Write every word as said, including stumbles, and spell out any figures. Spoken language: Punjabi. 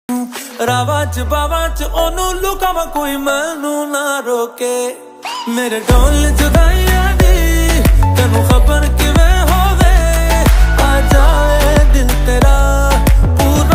रावा च बावा च ओनू लुकावा कोई मैनू ना रोके मेरे ढोल जुदाई